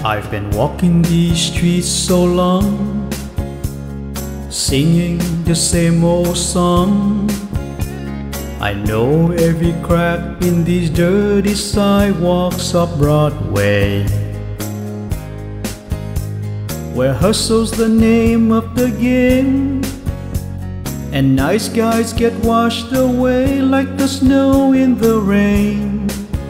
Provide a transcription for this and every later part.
I've been walking these streets so long, singing the same old song. I know every crack in these dirty sidewalks of Broadway, where hustle's the name of the game, and nice guys get washed away like the snow in the rain.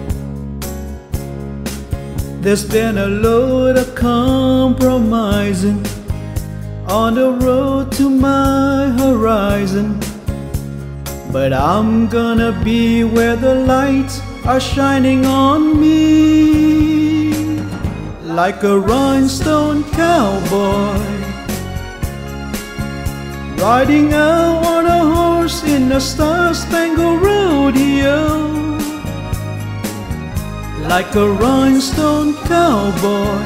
There's been a load of compromising on the road to my horizon, but I'm gonna be where the lights are shining on me, like a rhinestone cowboy riding out on a horse in a star-spangled rodeo. Like a rhinestone cowboy,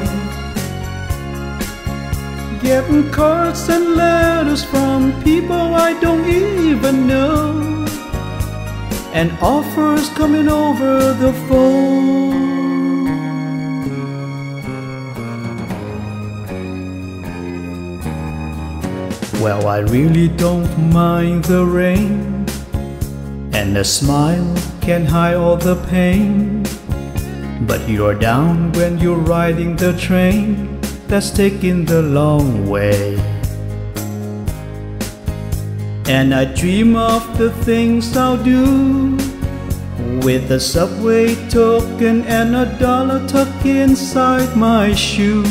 getting cards and letters from people I don't even know, and offers coming over the phone. Well, I really don't mind the rain, and a smile can hide all the pain. But you're down when you're riding the train that's taking the long way. And I dream of the things I'll do with a subway token and $1 tucked inside my shoe.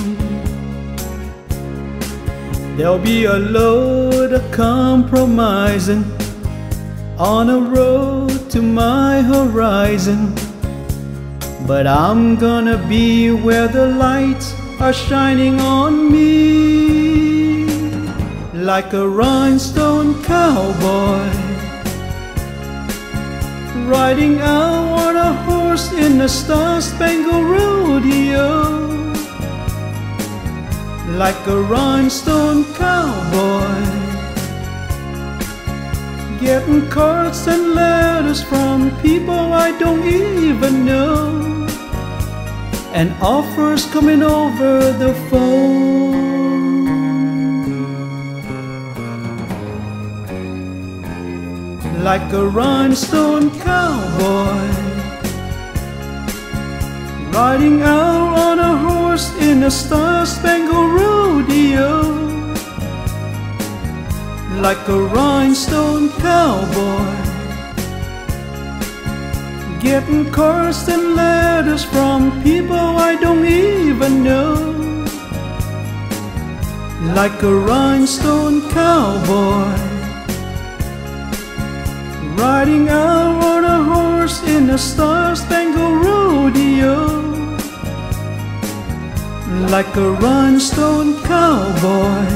There'll be a load of compromising on a road to my horizon, but I'm gonna be where the lights are shining on me, like a rhinestone cowboy riding out on a horse in a star-spangled rodeo. Like a rhinestone cowboy, getting cards and letters from people I don't even know, and offers coming over the phone. Like a rhinestone cowboy riding out on a horse in a star-spangled rodeo. Like a rhinestone cowboy, getting cards and letters from people I don't even know. Like a rhinestone cowboy riding out on a horse in a star-spangled rodeo. Like a rhinestone cowboy,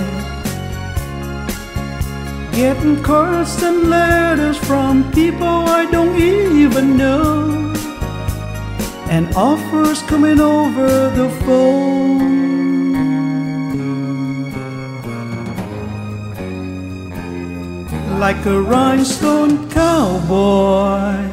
getting cards and letters from people I don't even know, and offers coming over the phone. Like a rhinestone cowboy.